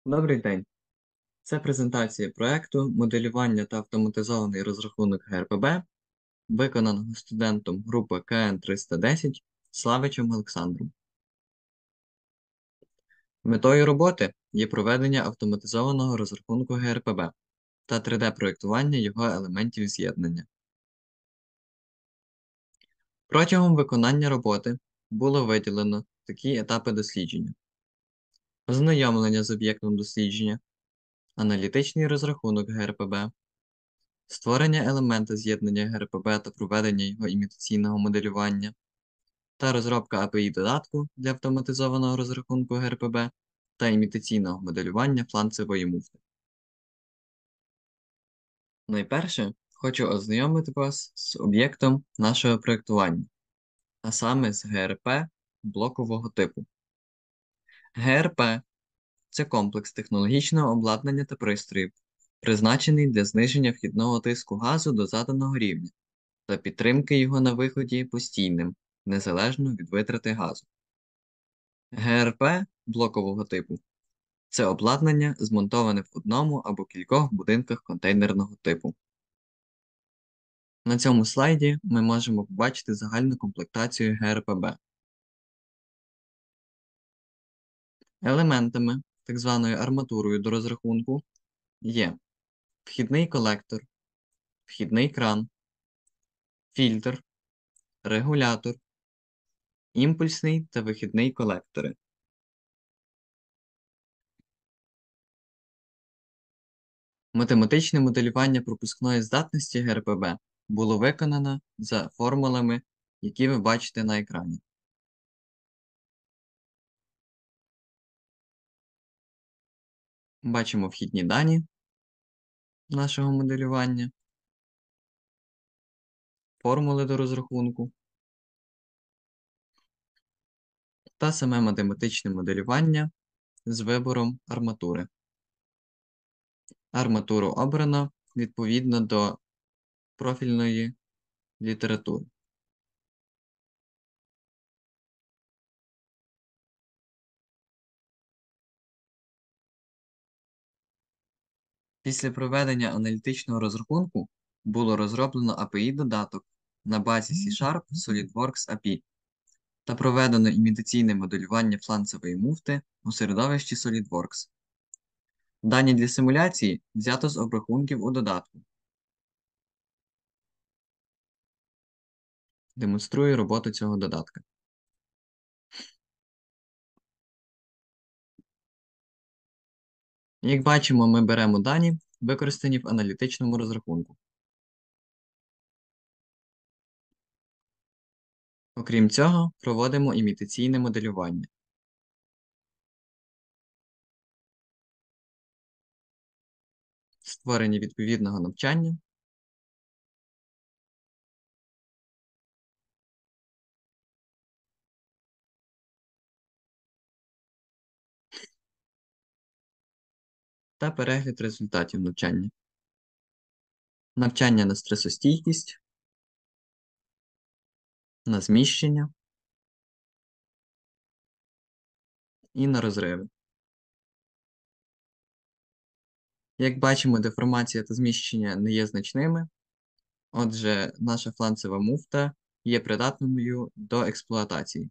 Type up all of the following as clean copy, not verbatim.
Добрий день. Це презентація проекту моделювання та автоматизований розрахунок ГРПБ, виконаного студентом групи КН310 Славичем Олександром. Метою роботи є проведення автоматизованого розрахунку ГРПБ та 3D-проєктування його елементів з'єднання. Протягом виконання роботи було виділено такі етапи дослідження: ознайомлення з об'єктом дослідження, аналітичний розрахунок ГРПБ, створення елемента з'єднання ГРПБ та проведення його імітаційного моделювання, та розробка API додатку для автоматизованого розрахунку ГРПБ та імітаційного моделювання фланцевої муфти. Найперше хочу ознайомити вас з об'єктом нашого проєктування, а саме з ГРП блокового типу. ГРП – це комплекс технологічного обладнання та пристроїв, призначений для зниження вхідного тиску газу до заданого рівня та підтримки його на виході постійним, незалежно від витрати газу. ГРП блокового типу – це обладнання, змонтоване в одному або кількох будинках контейнерного типу. На цьому слайді ми можемо побачити загальну комплектацію ГРПБ. Елементами, так званою арматурою до розрахунку, є вхідний колектор, вхідний кран, фільтр, регулятор, імпульсний та вихідний колектори. Математичне моделювання пропускної здатності ГРПБ було виконано за формулами, які ви бачите на екрані. Бачимо вхідні дані нашого моделювання, формули до розрахунку та саме математичне моделювання з вибором арматури. Арматуру обрано відповідно до профільної літератури. Після проведення аналітичного розрахунку було розроблено API-додаток на базі C# SolidWorks API та проведено імітаційне моделювання фланцевої муфти у середовищі SolidWorks. Дані для симуляції взято з обрахунків у додатку. Демонструю роботу цього додатка. Як бачимо, ми беремо дані, використані в аналітичному розрахунку. Окрім цього, проводимо імітаційне моделювання. Створення відповідного навчання та перегляд результатів навчання. Навчання на стресостійкість, на зміщення і на розриви. Як бачимо, деформація та зміщення не є значними, отже, наша фланцева муфта є придатною до експлуатації.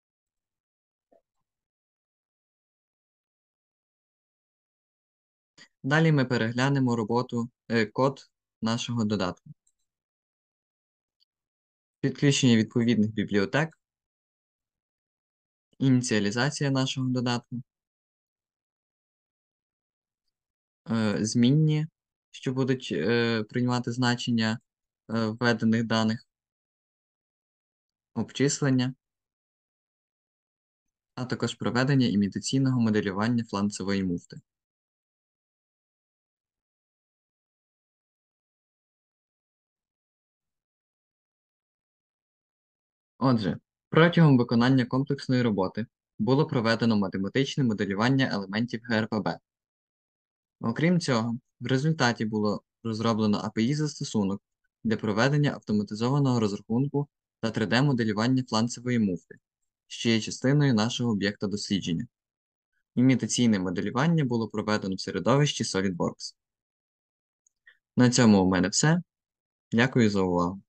Далі ми переглянемо код нашого додатку. Підключення відповідних бібліотек, ініціалізація нашого додатку, змінні, що будуть приймати значення введених даних, обчислення, а також проведення імітаційного моделювання фланцевої муфти. Отже, протягом виконання комплексної роботи було проведено математичне моделювання елементів ГРПБ. Окрім цього, в результаті було розроблено API-застосунок для проведення автоматизованого розрахунку та 3D-моделювання фланцевої муфти, що є частиною нашого об'єкта дослідження. Імітаційне моделювання було проведено в середовищі SolidWorks. На цьому у мене все. Дякую за увагу.